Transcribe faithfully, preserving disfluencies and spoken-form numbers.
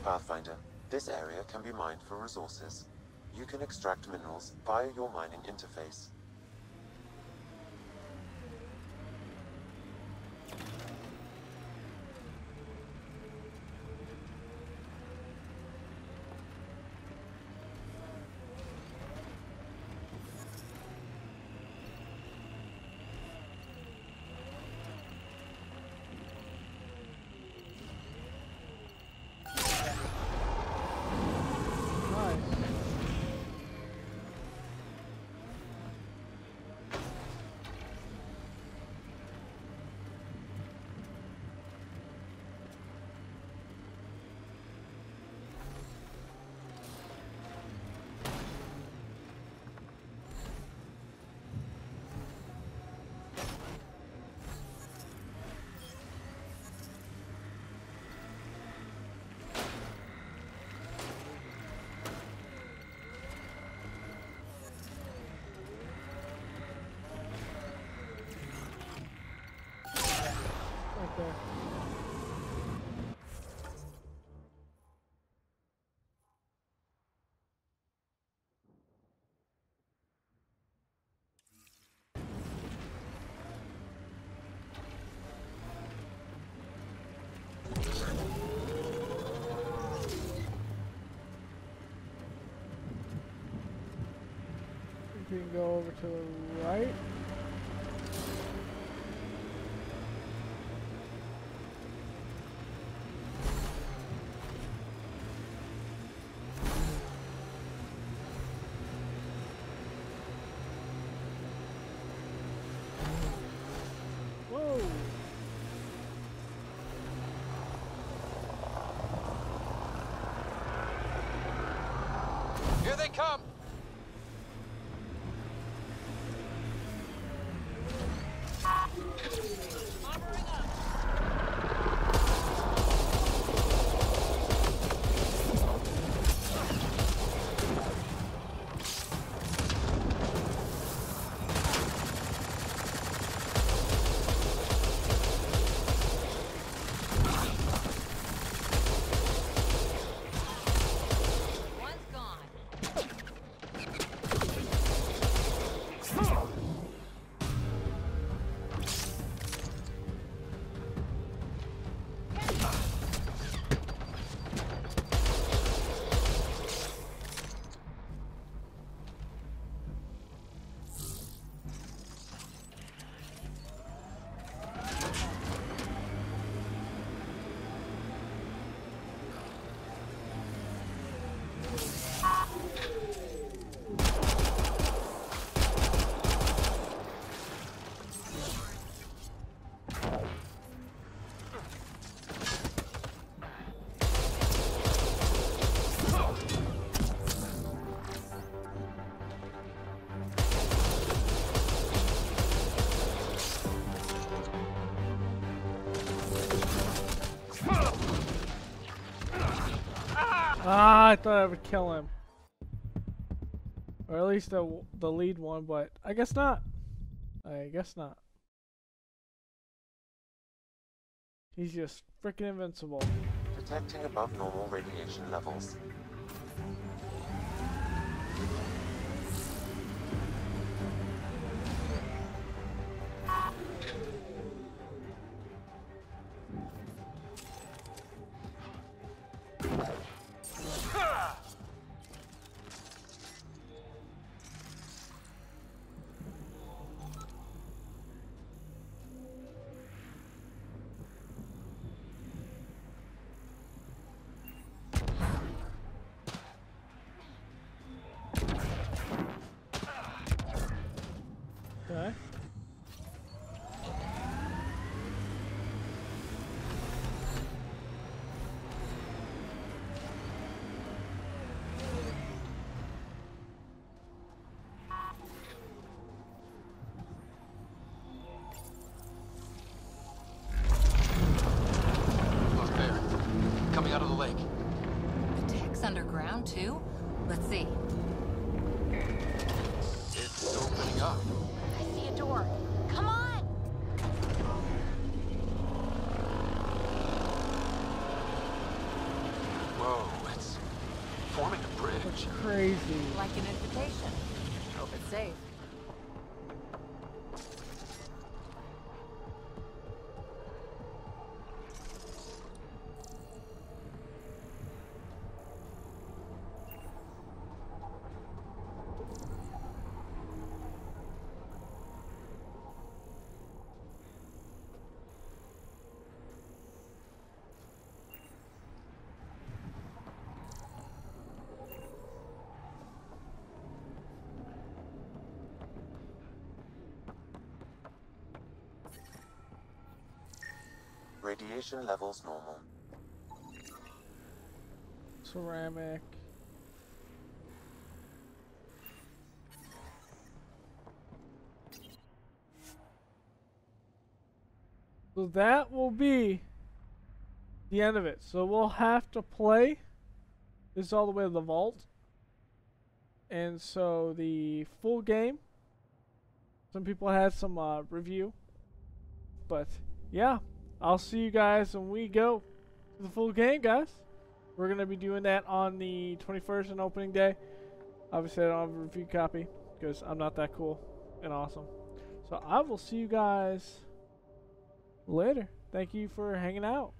Pathfinder, this area can be mined for resources. You can extract minerals via your mining interface. There. We can go over to the right. Here they come! Ah, I thought I would kill him. Or at least the, the lead one, but I guess not. I guess not. He's just freaking invincible. Detecting above normal radiation levels. crazy. Like an invitation. Hope it's safe. Radiation levels normal. Ceramic. So that will be the end of it. So we'll have to play this all the way to the vault. And so the full game, some people had some uh, review. But yeah, I'll see you guys when we go to the full game, guys. We're going to be doing that on the twenty-first and opening day. Obviously, I don't have a review copy because I'm not that cool and awesome. So I will see you guys later. Thank you for hanging out.